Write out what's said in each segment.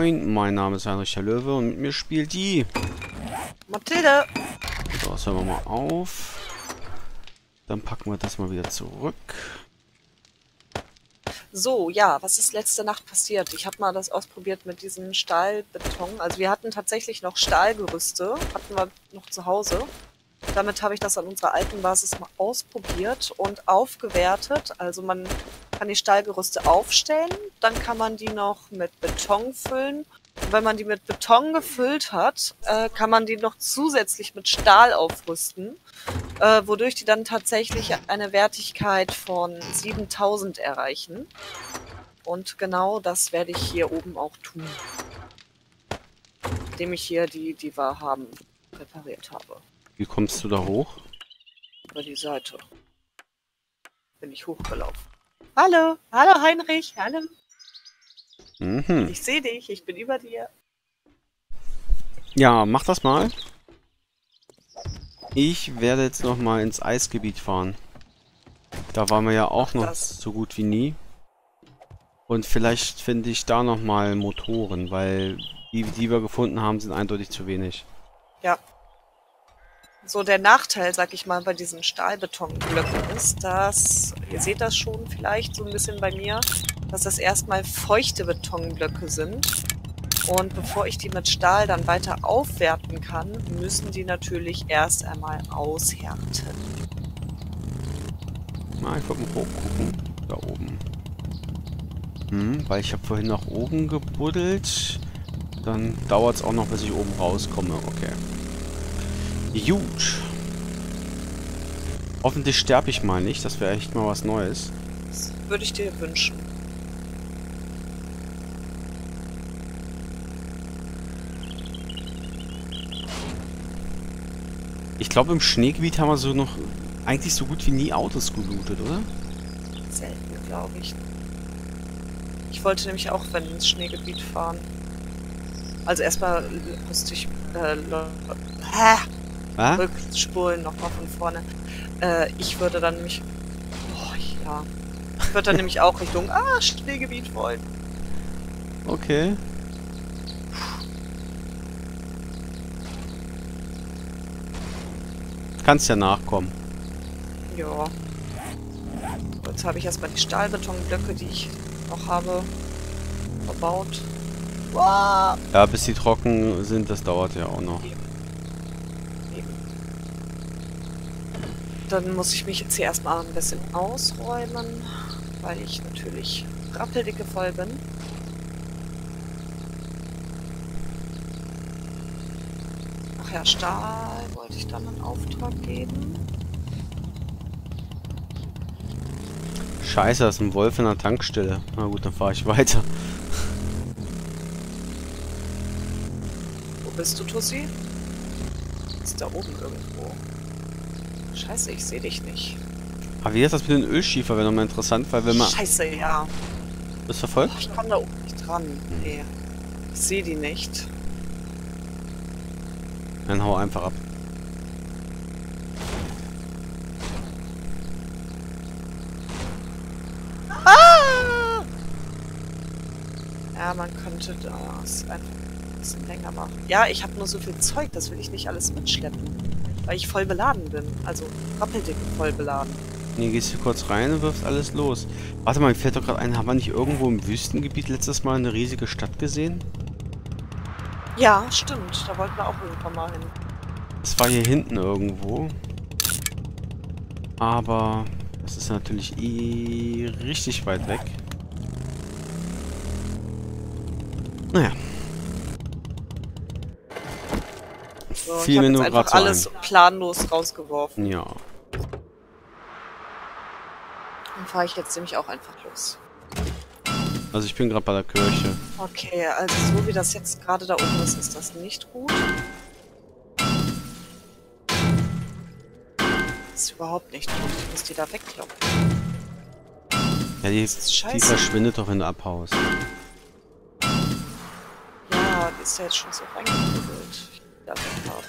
Moin, mein Name ist Heinrich der Löwe und mit mir spielt die. Mathilde! So, das hören wir mal auf. Dann packen wir das mal wieder zurück. So, ja, was ist letzte Nacht passiert? Ich habe mal das ausprobiert mit diesem Stahlbeton. Also wir hatten tatsächlich noch Stahlgerüste, hatten wir noch zu Hause. Damit habe ich das an unserer alten Basis mal ausprobiert und aufgewertet. Also man kann die Stahlgerüste aufstellen, dann kann man die noch mit Beton füllen. Und wenn man die mit Beton gefüllt hat, kann man die noch zusätzlich mit Stahl aufrüsten, wodurch die dann tatsächlich eine Wertigkeit von 7000 erreichen. Und genau das werde ich hier oben auch tun, indem ich hier die wir haben repariert habe. Wie kommst du da hoch? Über die Seite bin ich hochgelaufen. Hallo, hallo Heinrich, hallo. Mhm. Ich sehe dich, ich bin über dir. Ja, mach das mal. Ich werde jetzt noch mal ins Eisgebiet fahren. Da waren wir ja auch noch so gut wie nie. Und vielleicht finde ich da noch mal Motoren, weil die wir gefunden haben, sind eindeutig zu wenig. Ja. So, der Nachteil, sag ich mal, bei diesen Stahlbetonblöcken ist, dass, ihr seht das schon vielleicht so ein bisschen bei mir, dass das erstmal feuchte Betonblöcke sind. Und bevor ich die mit Stahl dann weiter aufwerten kann, müssen die natürlich erst einmal aushärten. Na, ich wollte mal hochgucken. Da oben. Weil ich habe vorhin nach oben gebuddelt. Dann dauert es auch noch, bis ich oben rauskomme. Okay. Gut. Hoffentlich sterbe ich mal nicht. Das wäre echt mal was Neues. Das würde ich dir wünschen. Ich glaube, im Schneegebiet haben wir so noch eigentlich so gut wie nie Autos gelootet, oder? Selten, glaube ich. Ich wollte nämlich auch, wenn ins Schneegebiet fahren. Also erstmal musste ich rückspulen, nochmal von vorne. Ich würde dann nämlich... Oh, ja. Ich würde dann nämlich auch Richtung Schneegebiet wollen. Okay. Kannst ja nachkommen. Ja. Jetzt habe ich erstmal die Stahlbetonblöcke, die ich noch habe, verbaut. Wow. Ja, bis die trocken sind, das dauert ja auch noch. Eben. Dann muss ich mich jetzt hier erstmal ein bisschen ausräumen, weil ich natürlich rappeldicke voll bin. Ach ja, Stahl wollte ich dann einen Auftrag geben. Scheiße, da ist ein Wolf in der Tankstelle. Na gut, dann fahre ich weiter. Wo bist du, Tussi? Ist da oben irgendwo. Scheiße, ich sehe dich nicht. Aber wie ist das mit den Ölschiefer? Wäre nochmal interessant, weil wenn man... Scheiße, ja. Bist du verfolgt? Oh, ich komme da oben nicht dran. Nee. Ich sehe die nicht. Dann hau einfach ab. Ja, man könnte das einfach ein bisschen länger machen. Ja, ich habe nur so viel Zeug, das will ich nicht alles mitschleppen. Weil ich voll beladen bin. Also rappeldick voll beladen. Nee, gehst du kurz rein und wirfst alles los. Warte mal, mir fällt doch gerade ein, haben wir nicht irgendwo im Wüstengebiet letztes Mal eine riesige Stadt gesehen? Ja, stimmt. Da wollten wir auch irgendwann mal hin. Das war hier hinten irgendwo. Aber das ist natürlich richtig weit weg. Naja. So, Fiel ich habe mir jetzt nur einfach grad so alles planlos rausgeworfen. Ja. Dann fahre ich jetzt nämlich auch einfach los. Also ich bin gerade bei der Kirche. Okay, also so wie das jetzt gerade da oben ist, ist das nicht gut. Das ist überhaupt nicht gut. Ich muss die da wegkloppen. Ja, die scheiße. verschwindet doch, wenn du abhaust. Ja, die ist ja jetzt schon so reingekugelt. Ich will da weghaben.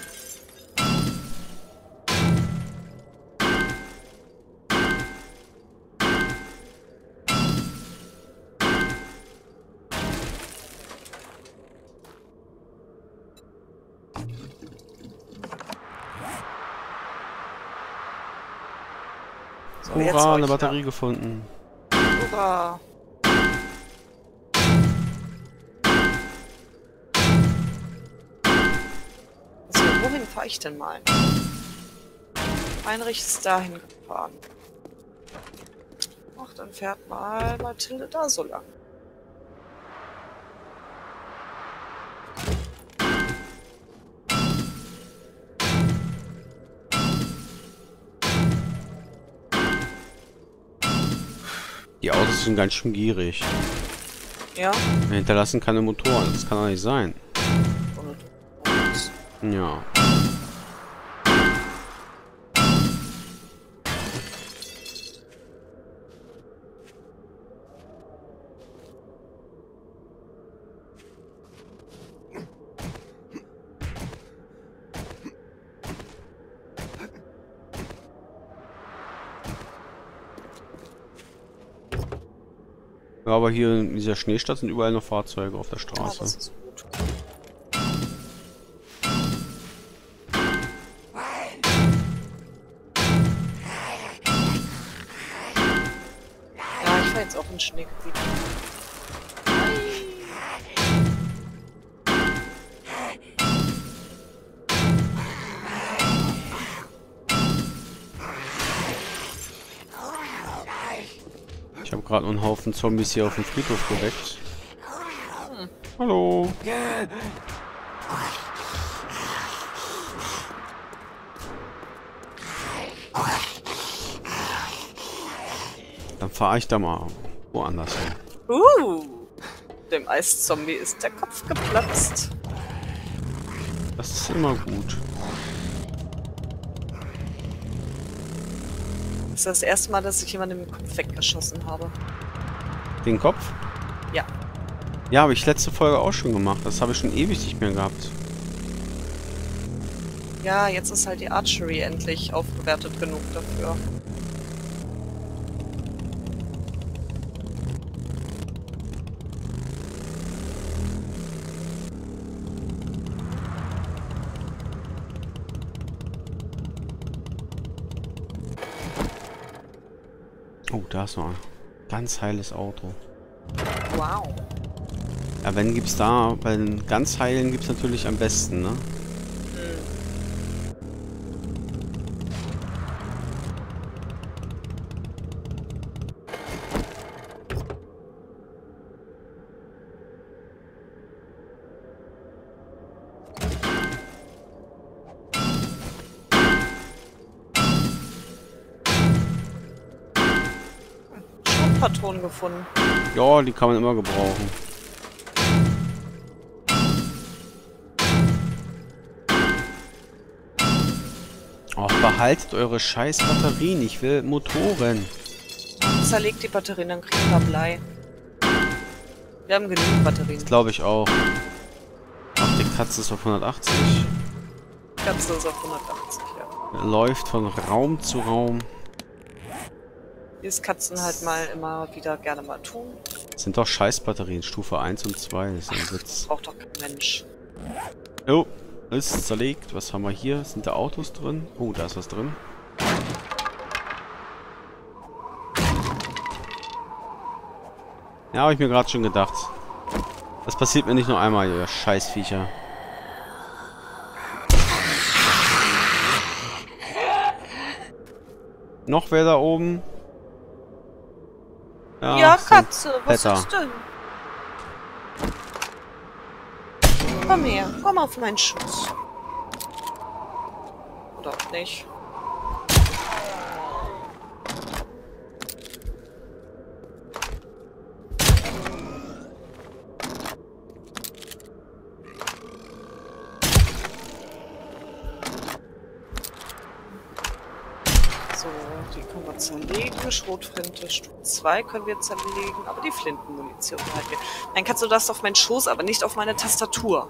So, jetzt Hurra, eine euch Batterie gefunden. da. Hurra! So, wohin fahre ich denn mal? Heinrich ist dahin gefahren. Ach, dann fährt mal Mathilde da so lang. Die Autos sind ganz schön gierig. Ja? Wir hinterlassen keine Motoren, das kann doch nicht sein. Und Ja. Ja, aber hier in dieser Schneestadt sind überall noch Fahrzeuge auf der das Straße. ist gut. Ja, ich fahre jetzt auch ins Schneegebiet. Ich habe gerade einen Haufen Zombies hier auf dem Friedhof geweckt. Hallo. Dann fahre ich da mal woanders hin. Dem Eiszombie ist der Kopf geplatzt. Das ist immer gut. Das ist das erste Mal, dass ich jemanden im Kopf weggeschossen habe. Den Kopf? Ja. Ja, habe ich letzte Folge auch schon gemacht. Das habe ich schon ewig nicht mehr gehabt. Ja, jetzt ist halt die Archery endlich aufgewertet genug dafür. Oh, da ist noch ein ganz heiles Auto. Wow. Ja, wenn gibt's da, bei den ganz heilen gibt's natürlich am besten, ne? Schrotpatronen gefunden. Ja, die kann man immer gebrauchen. Och, behaltet eure scheiß Batterien. Ich will Motoren. Zerlegt die Batterien, dann kriegen wir Blei. Wir haben genügend Batterien. Das glaube ich auch. Ach, die Katze ist auf 180. Katze ist auf 180, ja. Läuft von Raum zu Raum. Wie es Katzen halt mal immer wieder gerne mal tun. Das sind doch Scheißbatterien, Stufe 1 und 2. Das ist ein Witz. Braucht doch kein Mensch. Oh, ist zerlegt. Was haben wir hier? Sind da Autos drin? Oh, da ist was drin. Ja, habe ich mir gerade schon gedacht. Das passiert mir nicht nur einmal, ihr Scheißviecher. Noch wer da oben? Ja, sind Katze, was Petter. ist denn? Komm her, komm auf meinen Schoß. Oder auch nicht. So, die können wir zerlegen. Schrotflinte Stufe 2 können wir zerlegen, aber die Flintenmunition behalten wir. Nein, kannst du das auf meinen Schoß, aber nicht auf meine Tastatur.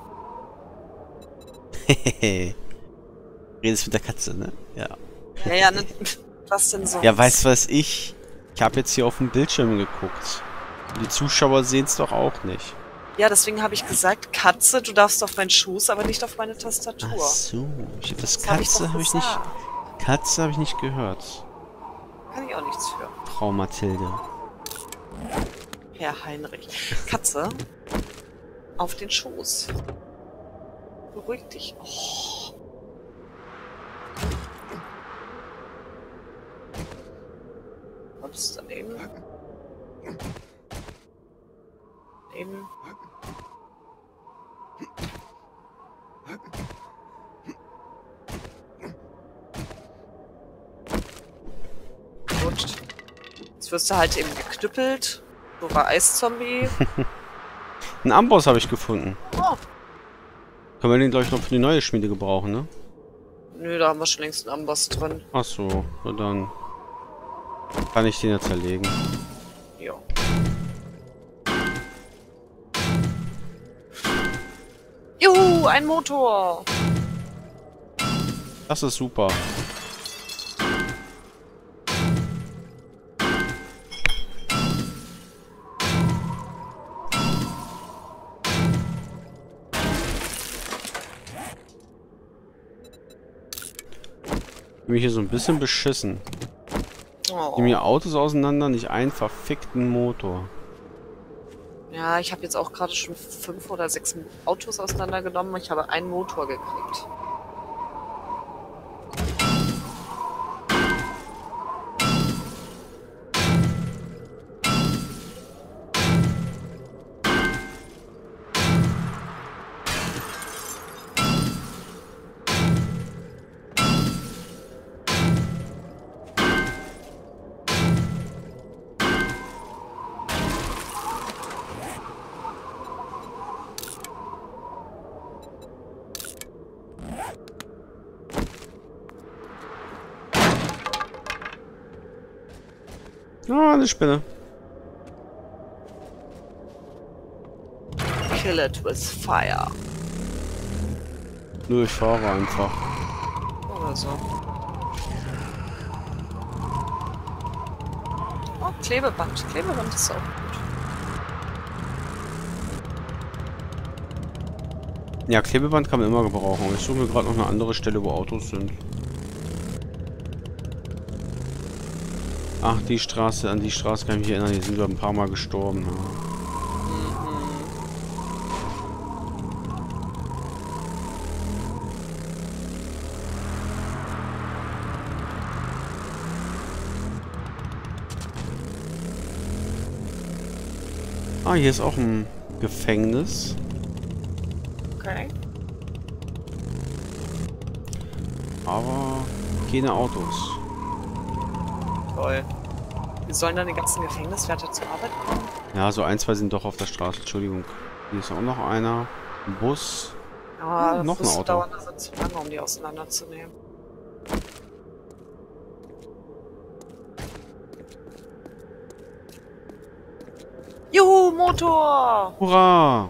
Hehehe. Redest mit der Katze, ne? Ja. Ja, ja, ne, was denn sonst? Ja, weißt du was ich? Ich habe jetzt hier auf dem Bildschirm geguckt. Die Zuschauer sehen es doch auch nicht. Ja, deswegen habe ich gesagt, Katze, du darfst auf meinen Schoß, aber nicht auf meine Tastatur. Ach so. Das hab ich Katze doch habe ich nicht. gesagt. Katze habe ich nicht gehört. Kann ich auch nichts für. Frau Mathilde. Herr Heinrich. Katze. Auf den Schoß. Beruhig dich. Oh. Ups, daneben. Daneben. Gut. Jetzt wirst du halt eben geknüppelt. So war Eiszombie. Einen Amboss habe ich gefunden. Oh. Können wir den, glaube ich, noch für die neue Schmiede gebrauchen, ne? Nö, da haben wir schon längst einen Amboss drin. Ach so, na dann kann ich den ja zerlegen. Ja. Juhu, ein Motor! Das ist super. Ich bin hier so ein bisschen beschissen. Oh. Die mir Autos auseinander, nicht einen verfickten Motor. Ja, ich habe jetzt auch gerade schon 5 oder 6 Autos auseinandergenommen. Ich habe einen Motor gekriegt. Ah, eine Spinne. Kill it with fire. Nur ich fahre einfach. Oder so. Oh, Klebeband. Klebeband ist auch gut. Ja, Klebeband kann man immer gebrauchen. Ich suche mir gerade noch eine andere Stelle, wo Autos sind. Ach, die Straße, an die Straße kann ich mich erinnern, hier sind wir ein paar Mal gestorben. Ja. Ah, hier ist auch ein Gefängnis. Okay. Aber keine Autos. Toll. Wie sollen dann die ganzen Gefängniswärter zur Arbeit kommen? Ja, so ein, zwei sind doch auf der Straße. Entschuldigung. Hier ist auch noch einer. Ein Bus. Ja, noch ein Auto. Dauert das zu lange, um die auseinanderzunehmen. Juhu, Motor! Hurra!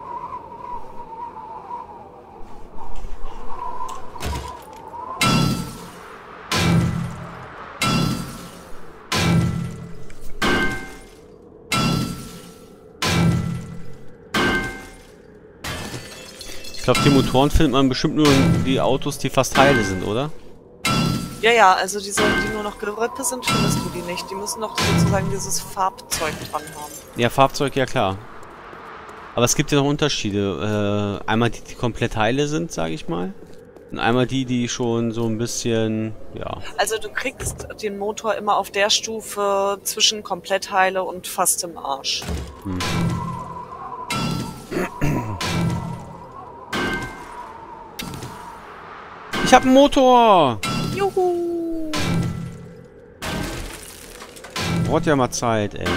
Ich glaube, die Motoren findet man bestimmt nur in die Autos, die fast heile sind, oder? Ja, ja, also diese, die nur noch Gerippe sind, findest du die nicht. Die müssen noch sozusagen dieses Farbzeug dran haben. Ja, Fahrzeug, ja klar. Aber es gibt ja noch Unterschiede. Einmal die, die komplett heile sind, sage ich mal. Und einmal die, die schon so ein bisschen, ja. Also du kriegst den Motor immer auf der Stufe zwischen komplett heile und fast im Arsch. Hm. Ich hab einen Motor! Juhu! Braucht ja mal Zeit, ey.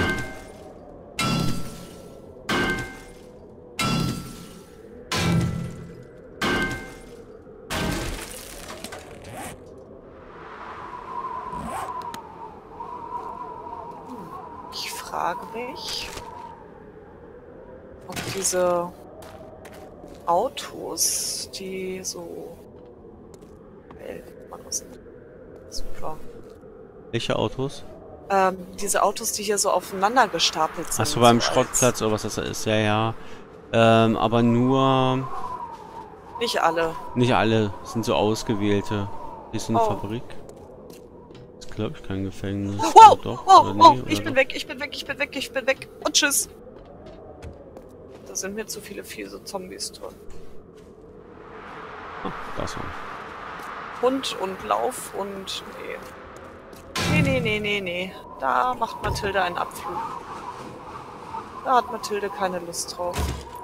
Ich frage mich, ob diese Autos, die so... Super. Welche Autos? Diese Autos, die hier so aufeinander gestapelt sind. Achso, beim so Schrottplatz oder was das ist, ja, ja. Aber nur... Nicht alle. Nicht alle, sind so ausgewählte. Hier ist eine Oh. Fabrik. glaube ich, kein Gefängnis. Wow! Doch, Wow! oder Wow! nee, Ich oder bin doch? weg, ich bin weg, ich bin weg, ich bin weg. Und tschüss. Da sind mir zu viele fiese Zombies drin. Ah, das war. Hund und Lauf und... Nee. Nee, nee, nee, nee, nee. Da macht Mathilde einen Abflug. Da hat Mathilde keine Lust drauf.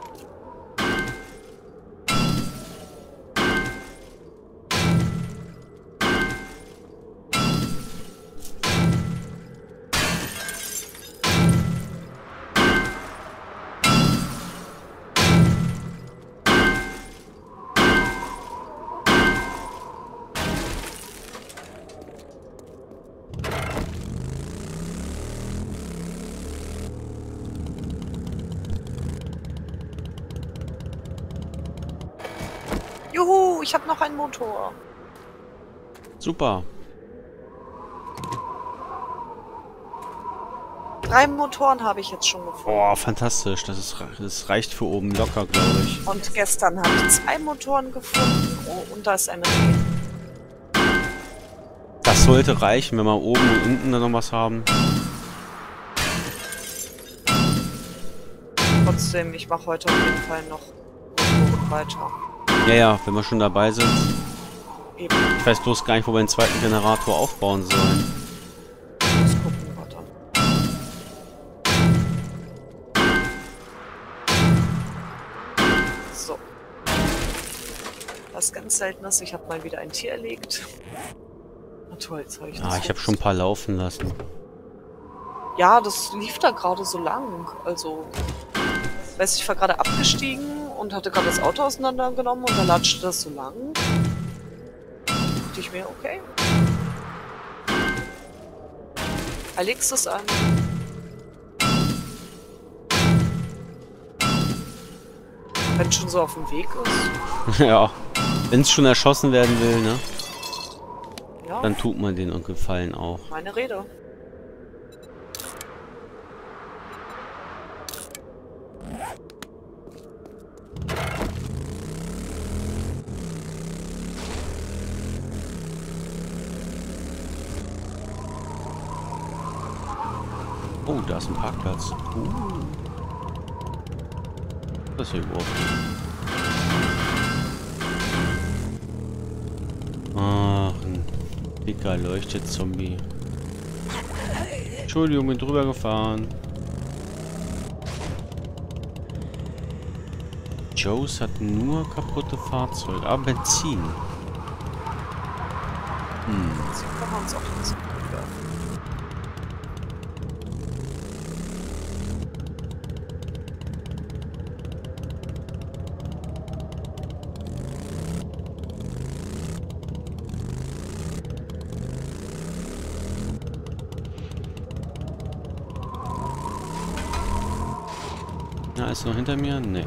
Juhu, ich habe noch einen Motor. Super. 3 Motoren habe ich jetzt schon gefunden. Boah, fantastisch. Das reicht für oben locker, glaube ich. Und gestern habe ich 2 Motoren gefunden. Oh, und da ist ein Reh. Das sollte reichen, wenn wir oben und unten dann noch was haben. Trotzdem, ich mache heute auf jeden Fall noch Motoren weiter. Ja, ja, wenn wir schon dabei sind. Eben, Ich weiß bloß gar nicht, wo wir den zweiten Generator aufbauen sollen. das gucken wir dann. So. Was ganz Seltenes, ich habe mal wieder ein Tier erlegt. Na toll, jetzt habe ich das. Ah, ich habe schon ein paar laufen lassen. Ja, das lief da gerade so lang. Also, weiß ich war gerade abgestiegen und hatte gerade das Auto auseinandergenommen und da latschte das so lang. Dachte ich mir, okay. Legst es an. Wenn es schon so auf dem Weg ist. Ja, wenn es schon erschossen werden will, ne? Ja, Dann tut man den Gefallen auch. meine Rede. Oh, da ist ein Parkplatz. Das ist hier überhaupt nicht. Ach, ein dicker Leuchtet-Zombie. Entschuldigung, bin drüber gefahren. Joes hat nur kaputte Fahrzeuge. Ah, Benzin. Sie können uns auch nicht so gut werden. Na, ist noch hinter mir? Nee.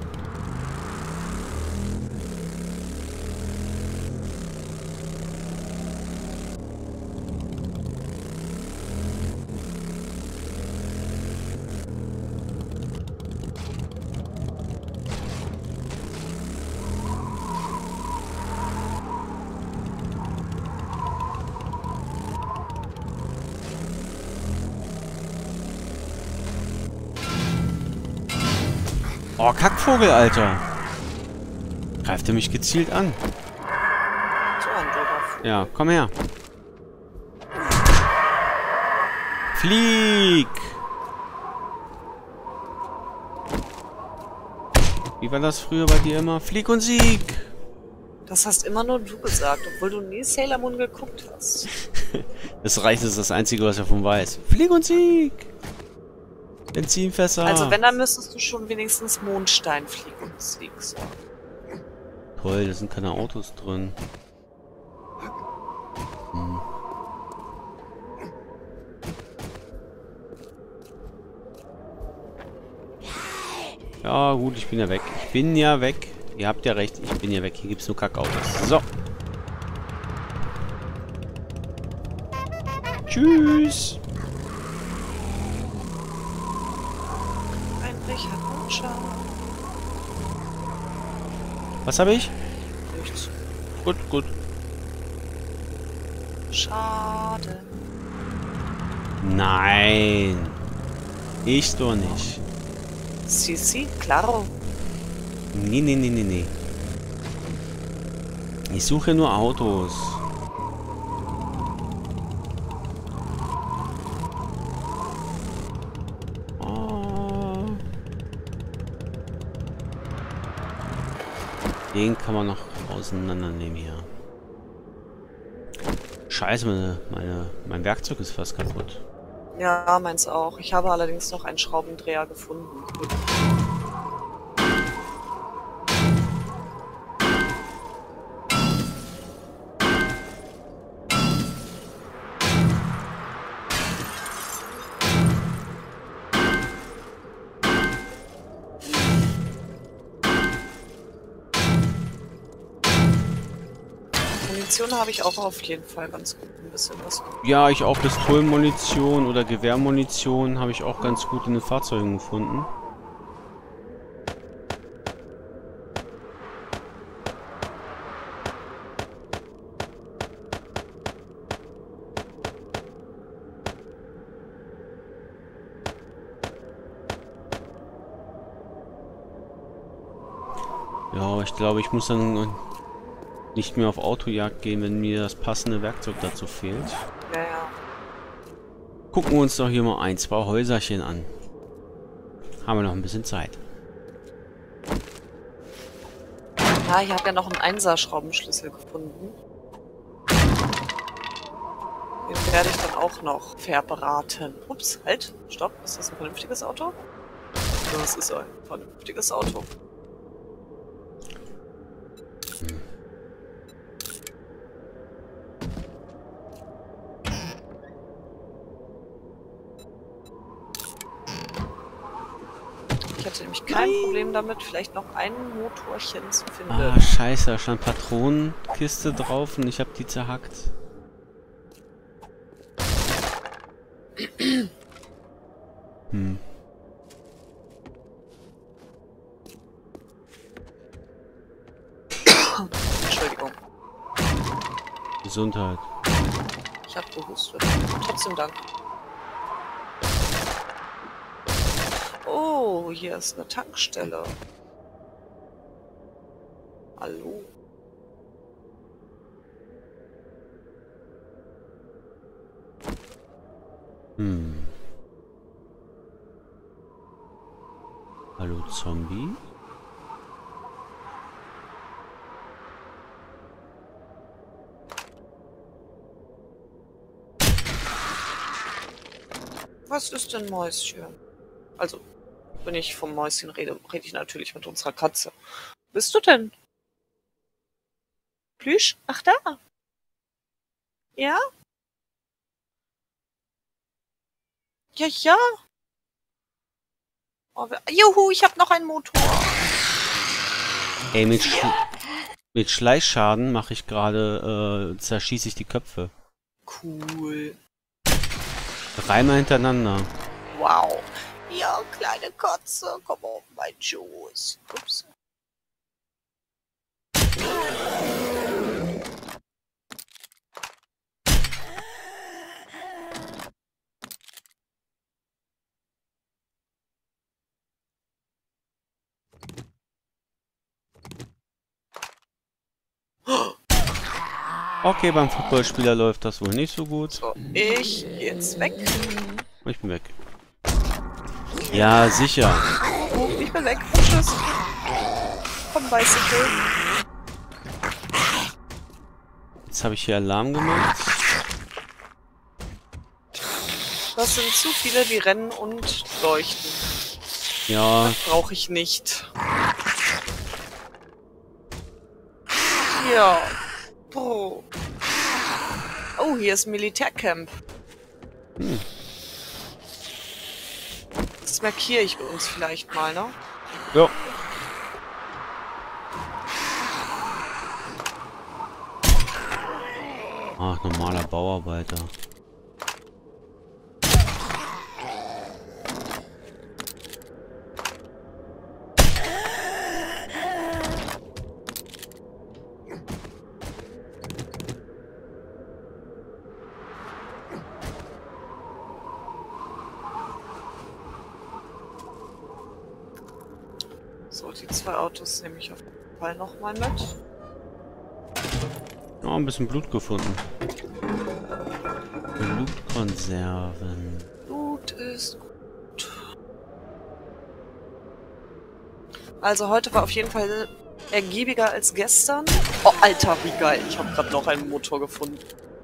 Oh, Kackvogel, Alter. Greift er mich gezielt an? So ein doofer Vogel. Ja, komm her. Flieg! Wie war das früher bei dir immer? Flieg und Sieg! Das hast immer nur du gesagt, obwohl du nie Sailor Moon geguckt hast. Das reicht, das ist das Einzige, was er davon weiß. Flieg und Sieg! Benzinfässer! Also wenn, dann müsstest du schon wenigstens Mondstein fliegen und Sieg sagen. Toll, da sind keine Autos drin. Ja gut, ich bin ja weg. Ich bin ja weg. Ihr habt ja recht, ich bin ja weg. Hier gibt's nur Kackautos. So. Tschüss. Ein Richard Mutscher. Was habe ich? Nichts. Gut, gut. Schade. Nein. Ich doch nicht. Sí, sí, claro. Nee, nee, nee, nee, nee. Ich suche nur Autos. Oh. Den kann man noch auseinandernehmen hier. Scheiße, mein Werkzeug ist fast kaputt. Ja, meins auch. Ich habe allerdings noch einen Schraubendreher gefunden. Munition habe ich auch auf jeden Fall ganz gut ein bisschen was. Ja, ich auch Pistolenmunition oder Gewehrmunition habe ich auch ganz gut in den Fahrzeugen gefunden. Ja, ich glaube, ich muss dann nicht mehr auf Autojagd gehen, wenn mir das passende Werkzeug dazu fehlt. Ja, ja. Gucken wir uns doch hier mal ein, zwei Häuserchen an. Haben wir noch ein bisschen Zeit. Ja, ich habe ja noch einen Einser-Schraubenschlüssel gefunden. Den werde ich dann auch noch verbraten. Ups, halt, stopp. Ist das ein vernünftiges Auto? Ja, das ist ein vernünftiges Auto. Ich hätte nämlich kein Problem damit, vielleicht noch ein Motorchen zu finden. Ah, scheiße, da stand Patronenkiste drauf und ich habe die zerhackt. Hm. Entschuldigung, Gesundheit. ich habe gehustet. Trotzdem Dank. Oh, hier ist eine Tankstelle. Hallo. Hm. Hallo Zombie? Was ist denn Mäuschen? Also, wenn ich vom Mäuschen rede, rede ich natürlich mit unserer Katze. Bist du denn? Plüsch? Ach da. Ja? Ja, ja. Oh, juhu, ich habe noch einen Motor. Ey, mit Schleichschaden mache ich gerade, zerschieße ich die Köpfe. Cool. Dreimal hintereinander. Wow. Ja, kleine Katze, komm auf meinen Schoß. Ups. Okay, beim Footballspieler läuft das wohl nicht so gut. So, ich geh jetzt weg. Ich bin weg. Ja, sicher. Oh, ich bin weg. Tschüss. Komm, Bicycle. Jetzt habe ich hier Alarm gemacht. Das sind zu viele, die rennen und leuchten. Ja, Brauche ich nicht. Ja. Bro. Oh, hier ist ein Militärcamp. Hm. Das markiere ich uns vielleicht mal, ne? Ja. Ach, normaler Bauarbeiter. Die 2 Autos nehme ich auf jeden Fall nochmal mit. Oh, ein bisschen Blut gefunden. Blutkonserven. Blut ist gut. Also heute war auf jeden Fall ergiebiger als gestern. Oh, Alter, wie geil. Ich habe gerade noch einen Motor gefunden.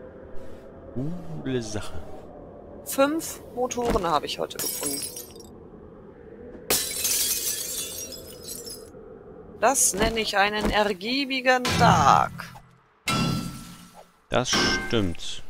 Coole Sache. 5 Motoren habe ich heute gefunden. Das nenne ich einen ergiebigen Tag. Das stimmt.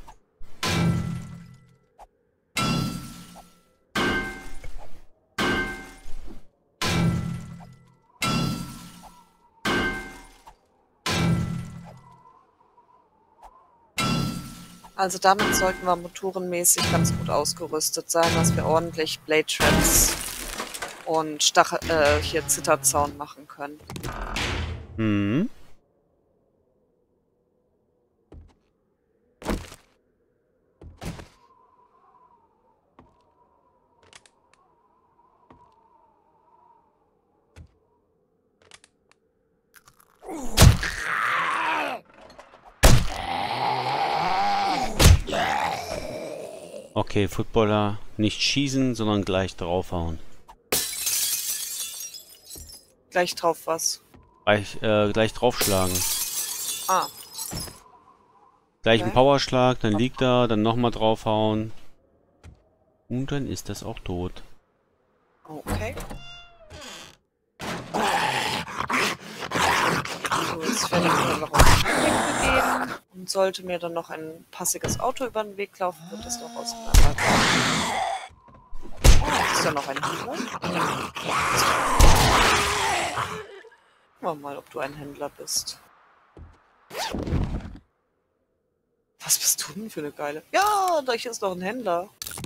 Also damit sollten wir motorenmäßig ganz gut ausgerüstet sein, dass wir ordentlich Blade Traps und hier Zitterzaun machen können. Hm. Okay, Footballer nicht schießen, sondern gleich draufhauen. Gleich drauf was? Gleich draufschlagen. Ah. Gleich Okay. ein Powerschlag, dann liegt er, dann nochmal draufhauen. Und dann ist das auch tot. Okay. So, jetzt werde ich mir noch auf den Weg begeben. Und sollte mir dann noch ein passiges Auto über den Weg laufen, wird es noch auseinandergehen. Ist da noch ein Händler? Gucken wir mal, ob du ein Händler bist. Was bist du denn für eine geile... Ja, da ist noch ein Händler.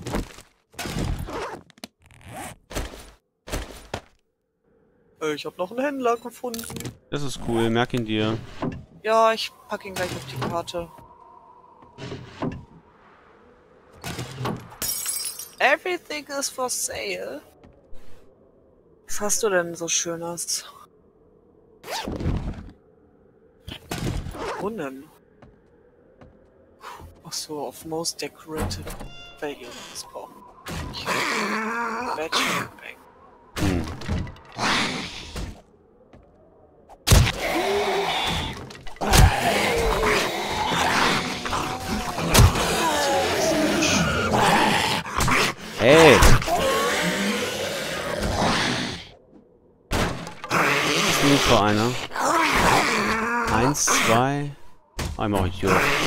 Ich habe noch einen Händler gefunden. Das ist cool, merk ihn dir. Ja, ich packe ihn gleich auf die Karte. Everything is for sale. Was hast du denn so Schönes? Brunnen. Ach so, auf Most Decorated Value. Das brauchen wir nicht. Bachelor Bank. Hm. Hey! Was ist denn für einer? 1, 2... Einmal hier.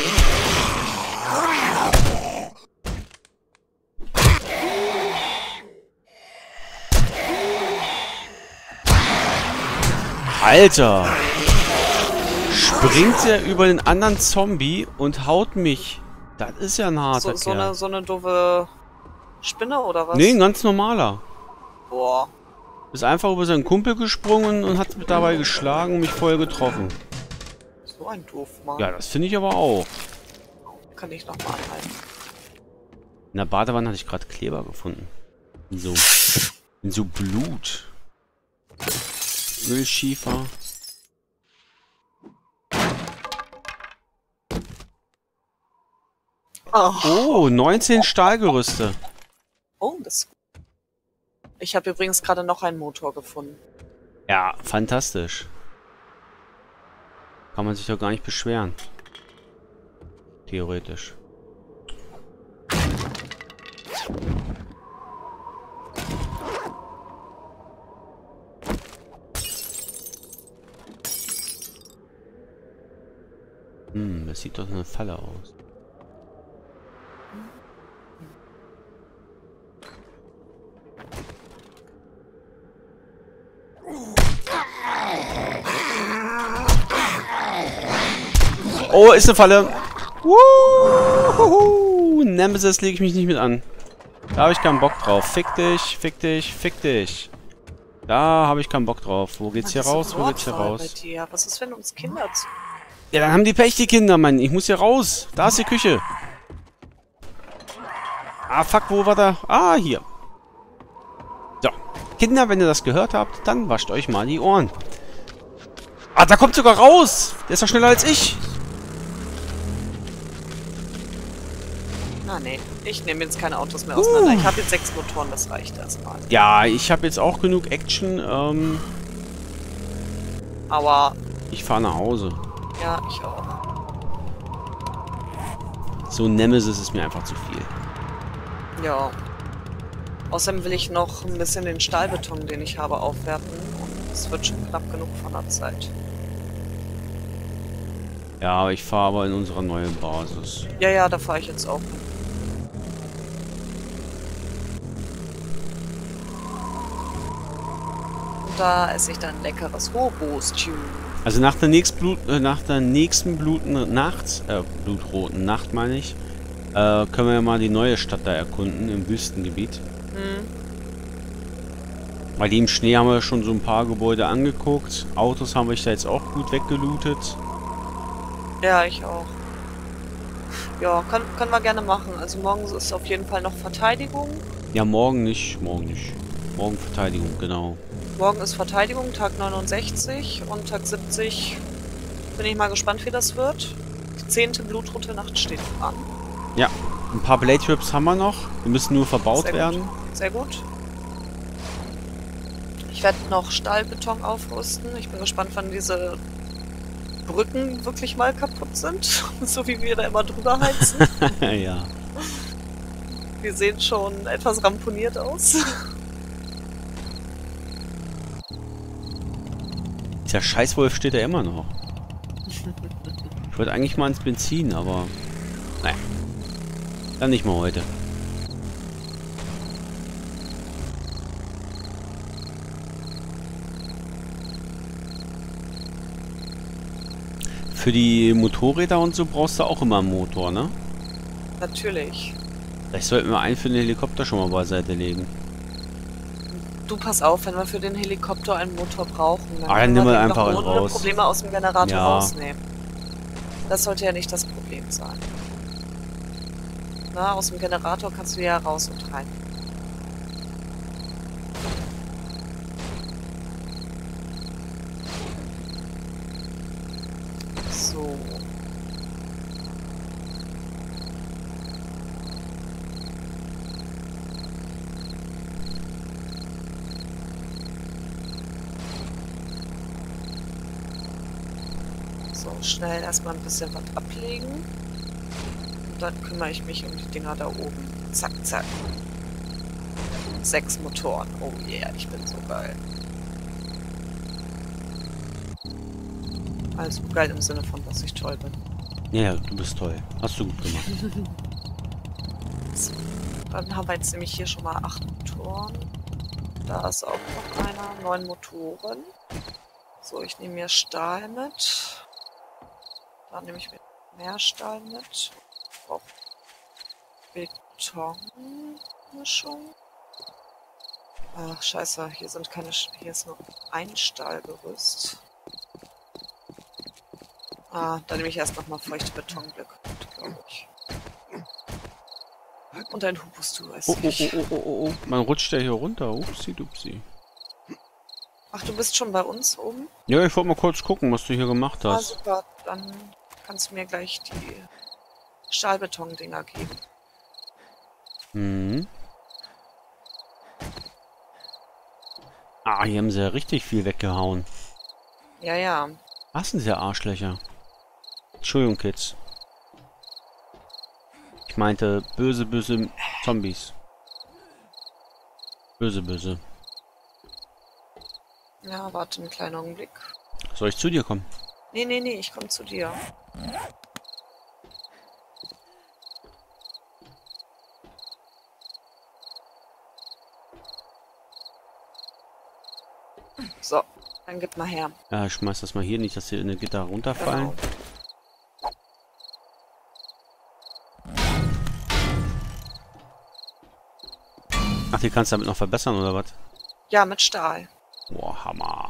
Alter! Springt er über den anderen Zombie und haut mich. Das ist ja ein harter Kerl. So eine doofe Spinne oder was? Nee, ein ganz normaler. Boah. Ist einfach über seinen Kumpel gesprungen und hat dabei geschlagen und mich voll getroffen. So ein Doofmann. Ja, das finde ich aber auch. Kann ich noch mal anhalten. In der Badewanne hatte ich gerade Kleber gefunden. In so Blut. Ölschiefer. Oh, 19 Stahlgerüste. Oh, das ist gut. Ich habe übrigens gerade noch einen Motor gefunden. Ja, fantastisch. Kann man sich doch gar nicht beschweren. Theoretisch. Das sieht doch eine Falle aus. Oh, ist eine Falle. Wuhu. Nemesis lege ich mich nicht mit an. Da habe ich keinen Bock drauf. Fick dich, fick dich, fick dich. Da habe ich keinen Bock drauf. Wo geht's hier raus? Wo geht's hier raus? Was ist, wenn uns Kinder zu... Ja, dann haben die Pech, die Kinder, Mann. Ich muss hier raus. Da ist die Küche. Ah, fuck, wo war da? Ah, hier. So. Kinder, wenn ihr das gehört habt, dann wascht euch mal die Ohren. Ah, da kommt sogar raus! Der ist doch schneller als ich! Ah, nee. Ich nehme jetzt keine Autos mehr auseinander. Ich habe jetzt 6 Motoren, das reicht erstmal. Ja, ich habe jetzt auch genug Action. Aber... Ich fahre nach Hause. Ja, ich auch. So Nemesis ist mir einfach zu viel. Ja. Außerdem will ich noch ein bisschen den Stahlbeton, den ich habe, aufwerten. Und es wird schon knapp genug von der Zeit. Ja, aber ich fahre aber in unserer neuen Basis. Ja, ja, da fahre ich jetzt auch hin. Und da esse ich dann leckeres Hobo-Stew. Also nach der nächsten blutroten Nacht, meine ich, können wir ja mal die neue Stadt da erkunden, im Wüstengebiet. Hm. Weil im Schnee haben wir schon so ein paar Gebäude angeguckt. Autos haben wir da jetzt auch gut weggelootet. Ja, ich auch. Ja, können wir gerne machen. Also morgen ist auf jeden Fall noch Verteidigung. Ja, morgen nicht. Morgen Verteidigung, genau. Morgen ist Verteidigung, Tag 69 und Tag 70 bin ich mal gespannt, wie das wird. Die 10. blutrote Nacht steht an. Ja, ein paar Blade Trips haben wir noch. Die müssen nur verbaut Sehr werden. gut. Sehr gut. Ich werde noch Stahlbeton aufrüsten. Ich bin gespannt, wann diese Brücken wirklich mal kaputt sind. So wie wir da immer drüber heizen. Ja. Die sehen schon etwas ramponiert aus. Dieser Scheißwolf steht da immer noch. Ich wollte eigentlich mal ins Benzin, aber... Naja. Dann nicht mal heute. Für die Motorräder und so brauchst du auch immer einen Motor, ne? Natürlich. Vielleicht sollten wir einen für den Helikopter schon mal beiseite legen. Du, pass auf, wenn wir für den Helikopter einen Motor brauchen, dann Dann nehmen wir den einfach doch einen ohne raus. Probleme aus dem Generator Ja. rausnehmen. Das sollte ja nicht das Problem sein. Na, aus dem Generator kannst du ja raus und rein. So. So, schnell erstmal ein bisschen was ablegen. Und dann kümmere ich mich um die Dinger da oben. Zack, zack. 6 Motoren. Oh yeah, ich bin so geil. Also geil im Sinne von, dass ich toll bin. Ja, du bist toll. Hast du gut gemacht. So, dann haben wir jetzt nämlich hier schon mal 8 Motoren. Da ist auch noch einer. 9 Motoren. So, ich nehme mir Stahl mit. Dann nehme ich mir mehr Stahl mit. Auch Betonmischung. Ach, scheiße, hier sind keine... Hier ist nur ein Stahlgerüst. Ah, dann nehme ich erst nochmal feuchte Betonblöcke mit, glaube ich. Und ein Hubustu weiß ich. Oh. Man rutscht ja hier runter. Upsi dupsi. Ach, du bist schon bei uns oben? Ja, ich wollte mal kurz gucken, was du hier gemacht Ah, hast. super. Dann kannst du mir gleich die Stahlbeton-Dinger geben. Mhm. Ah, hier haben sie ja richtig viel weggehauen. Ja, ja. Was sind diese Arschlöcher? Entschuldigung, Kids. Ich meinte böse Zombies. Böse. Ja, warte einen kleinen Augenblick. Soll ich zu dir kommen? Nee, ich komme zu dir. So, dann gib mal her. Ja, ich schmeiß das mal hier, nicht, dass hier in eine Gitter runterfallen. Genau. Ach, die kannst du damit noch verbessern, oder was? Ja, mit Stahl. Boah, Hammer.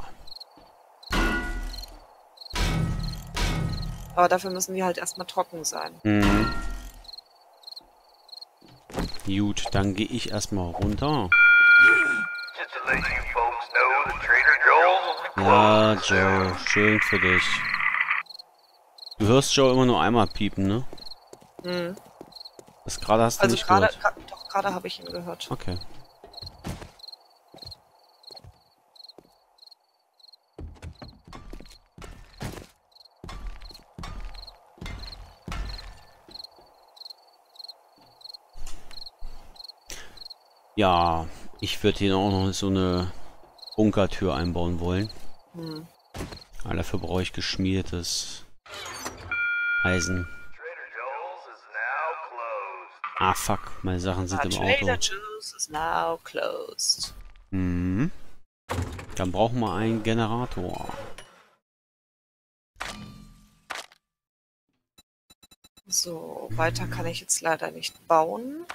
Aber dafür müssen die halt erstmal trocken sein. Mhm. Gut, dann gehe ich erstmal runter. Ja, Joe, schön für dich. Du hörst Joe immer nur einmal piepen, ne? Hm. Das gerade hast du Also nicht gehört. doch, gerade habe ich ihn gehört. Okay. Ja, ich würde hier auch noch so eine Bunkertür einbauen wollen. Hm. Aber dafür brauche ich geschmiedetes Eisen. Ah, fuck. Meine Sachen sind im Trader Auto. Joe's is now closed. Mhm. Dann brauchen wir einen Generator. So, weiter kann ich jetzt leider nicht bauen.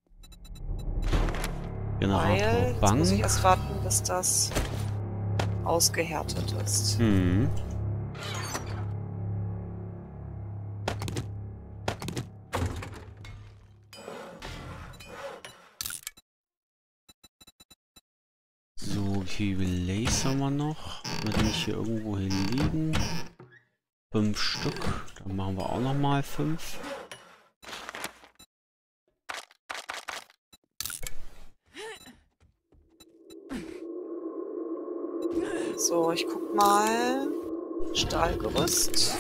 Weil jetzt muss ich erst warten, bis das ausgehärtet ist. Mhm. So, wie viel Relays haben wir noch? Haben wir die nicht hier irgendwo hin liegen? 5 Stück. Dann machen wir auch noch mal 5. So, ich guck mal. Stahlgerüst.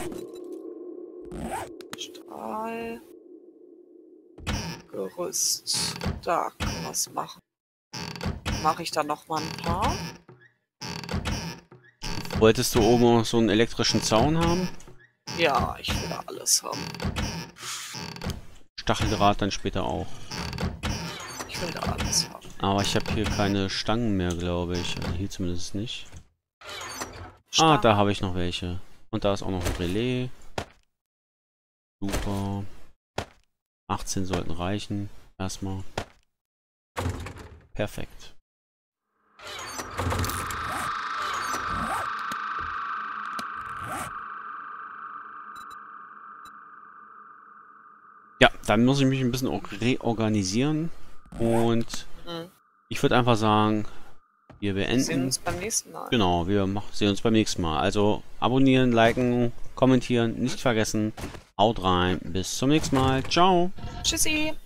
Stahlgerüst. Da können wir es machen. Mache ich dann noch mal ein paar. Wolltest du oben noch so einen elektrischen Zaun haben? Ja, ich will da alles haben. Stacheldraht dann später auch. Ich will da alles haben. Aber ich habe hier keine Stangen mehr, glaube ich. Also hier zumindest nicht. Stangen. Ah, da habe ich noch welche. Und da ist auch noch ein Relais. Super. 18 sollten reichen. Erstmal. Perfekt. Ja, dann muss ich mich ein bisschen reorganisieren. Und ich würde einfach sagen, wir beenden. Wir sehen uns beim nächsten Mal. Genau, wir sehen uns beim nächsten Mal. Also abonnieren, liken, kommentieren, nicht vergessen. Haut rein. Bis zum nächsten Mal. Ciao. Tschüssi.